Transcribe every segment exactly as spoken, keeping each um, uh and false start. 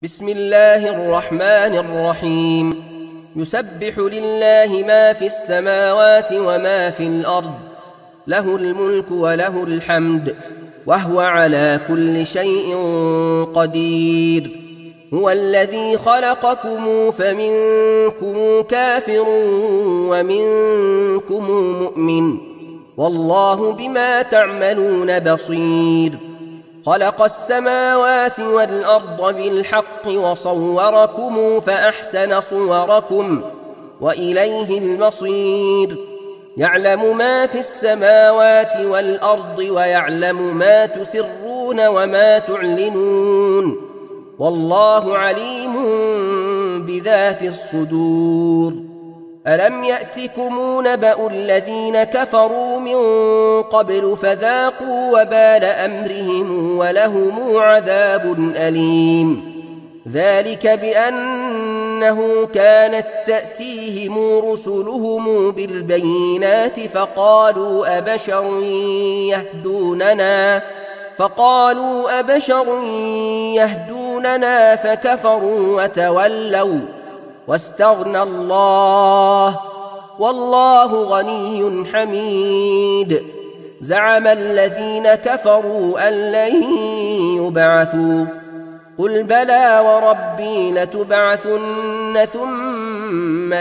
بسم الله الرحمن الرحيم. يسبح لله ما في السماوات وما في الأرض، له الملك وله الحمد، وهو على كل شيء قدير. هو الذي خلقكم فمنكم كافر ومنكم مؤمن، والله بما تعملون بصير. خلق السماوات والأرض بالحق وصوركم فأحسن صوركم وإليه المصير. يعلم ما في السماوات والأرض ويعلم ما تسرون وما تعلنون، والله عليم بذات الصدور. ألم يأتكم نبأ الذين كفروا من قبل فذاقوا وبال أمرهم ولهم عذاب أليم. ذلك بأنه كانت تأتيهم رسلهم بالبينات فقالوا أبشر يهدوننا فقالوا أبشر يهدوننا فكفروا وتولوا واستغنى الله، والله غني حميد. زعم الذين كفروا أن لن يبعثوا، قل بلى وربي لتبعثن ثم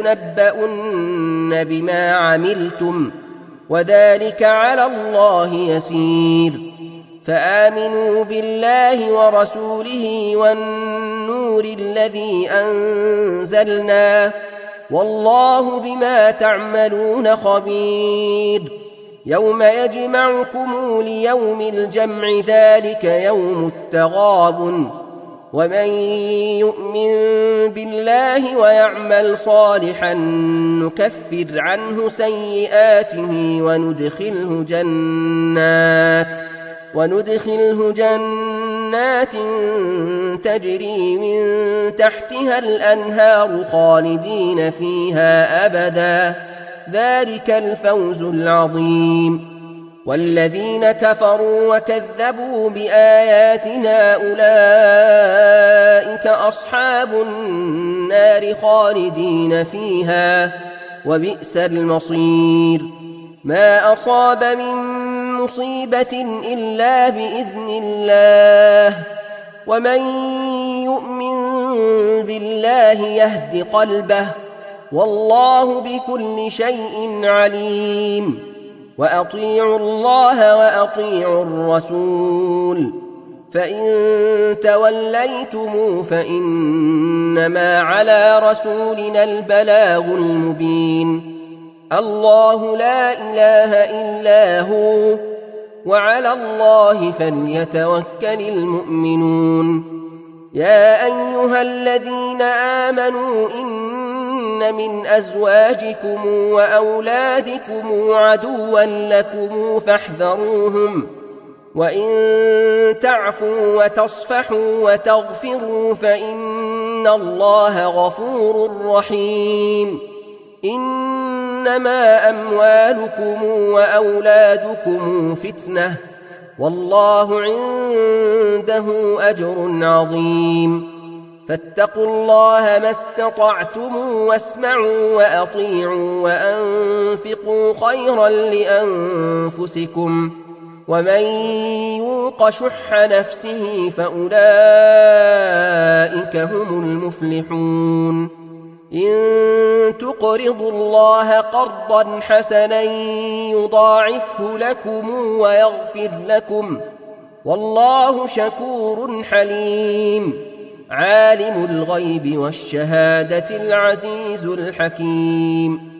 لتنبؤن بما عملتم، وذلك على الله يسير. فآمنوا بالله ورسوله والنور الذي أنزلنا، والله بما تعملون خبير. يوم يجمعكم ليوم الجمع، ذلك يوم التغابن. ومن يؤمن بالله ويعمل صالحا نكفر عنه سيئاته وندخله جنات وندخله جنات تجري من تحتها الأنهار خالدين فيها أبدا، ذلك الفوز العظيم. والذين كفروا وكذبوا بآياتنا أولئك أصحاب النار خالدين فيها، وبئس المصير. ما أصاب من مصيبة إلا بإذن الله، ومن يؤمن بالله يهد قلبه، والله بكل شيء عليم. وأطيعوا الله وأطيعوا الرسول، فإن توليتم فإنما على رسولنا البلاغ المبين. الله لا إله إلا هو، وعلى الله فليتوكل المؤمنون. يا أيها الذين آمنوا إن من أزواجكم وأولادكم عدوا لكم فاحذروهم، وإن تعفوا وتصفحوا وتغفروا فإن الله غفور رحيم. إنما أموالكم وأولادكم فتنة، والله عنده أجر عظيم. فاتقوا الله ما استطعتم واسمعوا وأطيعوا وأنفقوا خيرا لأنفسكم، ومن يوق شح نفسه فأولئك هم المفلحون. إن تقرضوا الله قرضا حسنا يضاعفه لكم ويغفر لكم، والله شكور حليم. عالم الغيب والشهادة العزيز الحكيم.